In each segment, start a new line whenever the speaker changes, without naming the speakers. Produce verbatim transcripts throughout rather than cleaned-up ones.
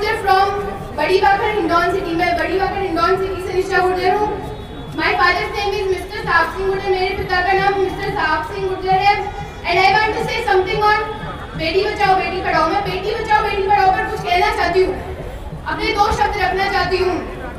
Gurjar from बड़ी बाकर Hindaun city. मैं बड़ी बाकर हिंडौन सिटी से निशा गुर्जर हूँ। My father's name is mister Sahab Singh Gurjar. मेरे पिता का नाम मिस्टर साहब सिंह गुर्जर है। And I want to say something on Beti Bachao Beti Padhao. मैं बेटी बचाओ बेटी पढ़ाओ पर कुछ कहना चाहती हूँ, अपने दो शब्द रखना चाहती हूँ।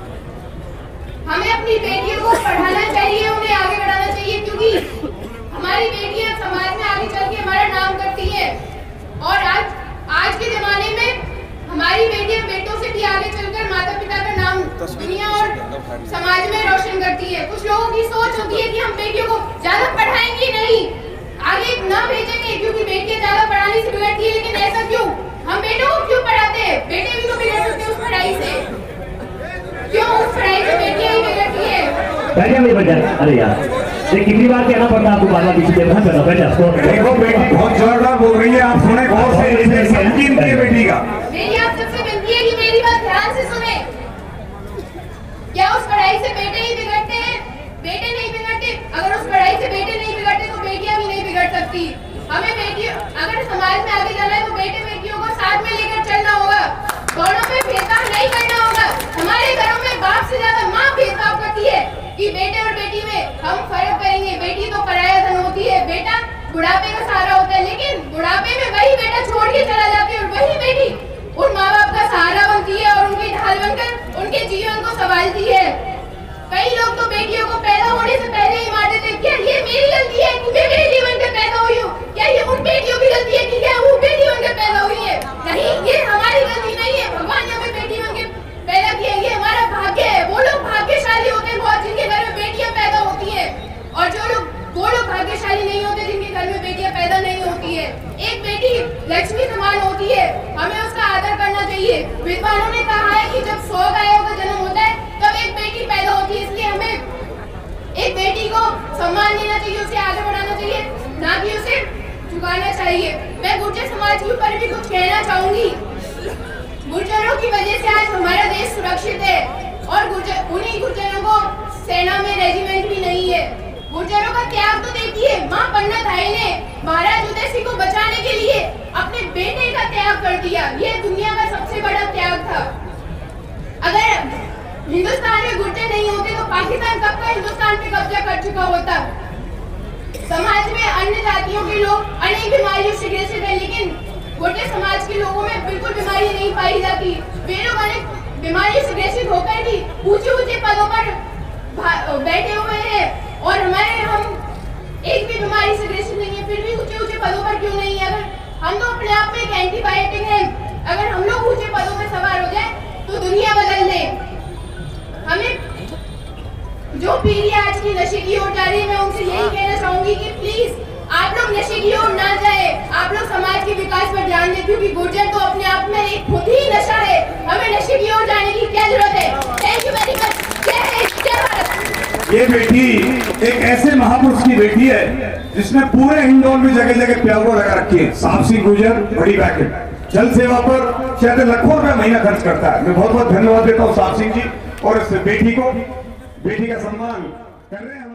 हमें अपनी बेटियों को पढ़ाना चाहिए, उन्हें आगे बढ़ाना चाहिए, क्योंकि हमारी बेटियां समाज में आगे चल के हमारा नाम करती हैं। और आज आज के जमाने में हमारी बेटियां बेटों से भी आगे चलकर माता पिता का नाम दुनिया और समाज में रोशन करती है। कुछ लोगों की सोच होती है कि हम बेटियों को ज्यादा पढ़ाएंगे नहीं, आगे न भेजेंगे, क्योंकि बेटियां ज्यादा पढ़ाने से बिगड़ती है। लेकिन ऐसा क्यों? हम बेटों को क्यों पढ़ाते हैं? बेटे भी तो बिगड़ सकते हैं उस पढ़ाई से। क्यों उस पढ़ाई से बेटियां ही बिगड़ती है?
अरे यार कितनी बार कहना पड़ता है आपको, बार बार किसी देखो बेटी
बहुत जोरदार बोल रही है, आप सुने गौर से। बेटी का
मेरी आप सबसे विनती है कि मेरी बात ध्यान से सुने। क्या उस पढ़ाई से बेटे ही बिगड़ते हैं? बेटे नहीं बिगड़ते। अगर उस पढ़ाई से बेटे नहीं बिगड़ते तो बेटियां भी नहीं बिगड़ सकती। हमें बेटियों, अगर समाज में आगे जाना है तो बेटे बेटियों को साथ में लेकर चलना होगा। दोनों में भेदभाव नहीं करना होगा। हमारे घरों में बाप से ज्यादा माँ भेदभाव करती है कि बेटे और बेटी में हम फर्क करेंगे। बेटी तो पराया धन होती है, बेटा बुढ़ापे का सहारा होता है। लेकिन बुढ़ापे में वही बेटा छोड़ के चला जाती है और वही बेटी उन माँ बाप का सहारा बनती है और उनकी ढाल बनकर उनके जीवन को संभालती है। कई लोग तो बेटियों को पैदा होने से पहले ही मार देते। क्या ये मेरी गलती है कि मैं बेटी बनकर पैदा हुई हूँ? क्या ये उन बेटियों की गलती है कि क्या वो बेटी बनकर पैदा हुई है? नहीं, ये हमारी गलती नहीं है। भगवान ने हमें बेटी बनकर पैदा किया, ये हमारा भाग्य है। वो लोग भाग्यशाली होते हैं बहुत जिनके घर में बेटियां पैदा होती है, और जो लोग वो लोग भाग्यशाली नहीं होते जिनके घर में बेटियां पैदा नहीं होती है। एक बेटी लक्ष्मी समान होती है, हमें उसका आदर करना चाहिए। विद्वानों ने कहा है कि जब सौ गायों का जन्म होता है तब एक बेटी पैदा होती है। इसलिए हमें एक बेटी को सम्मान देना चाहिए, उसे आगे बढ़ाना चाहिए, ना कि उसे झुकाना चाहिए। मैं गुर्जर समाज के ऊपर भी कुछ कहना चाहूंगी। गुर्जरों की वजह से आज हमारा देश सुरक्षित है, और गुर्जर उन्हीं गुर्जरों को सेना में रेजिमेंट भी नहीं है। गुर्जरों का त्याग तो देखिए, मां पन्ना धाई ने महाराज उदय सिंह को बचाने के लिए अपने बेटे का त्याग कर दिया। ये दुनिया का सबसे बड़ा त्याग था। अगर हिंदुस्तान में गुर्जर नहीं होते तो पाकिस्तान कब का हिंदुस्तान पे कब्जा कर चुका होता। समाज में अन्य जातियों के लोग अनेक बीमारियों से ग्रसित हैं, लेकिन गुर्जर समाज के लोगों में बिल्कुल बीमारी नहीं पाई जाती। वे लोग अनेक बीमारी से ग्रसित होकर भी ऊंचे ऊंचे पदों पर बैठे हुए हैं, और हमारे हम एक भी बीमारी से ग्रसित नहीं है, फिर भी ऊंचे ऊंचे पदों पर क्यों नहीं है? अगर हम तो अपने आप में एक एंटीबायोटिक है। अगर हम लोग ऊंचे पदों में सवार हो जाए तो दुनिया बदल दे। हमें जो पीढ़ी आज की नशे की ओर जा रही है, मैं उनसे यही कहना चाहूंगी कि प्लीज आप लोग नशे की ओर ना जाए, आप लोग समाज के विकास पर ध्यान दें, क्योंकि गुर्जर तो अपने आप में एक खुद ही नशा है। हमें नशे की ओर जाने की क्या जरूरत है? Thank you very much. जय हिंद, जय भारत।
ये बेटी एक ऐसे महापुरुष की बेटी है जिसने पूरे हिंडौन में जगह जगह प्यागो लगा रखी है। साहब सिंह गुर्जर बड़ी बाकर जल सेवा पर शायद लाखों रुपया महीना खर्च करता है। मैं बहुत बहुत धन्यवाद देता हूँ साहब सिंह जी, और इस बेटी को, बेटी का सम्मान कर रहे हैं।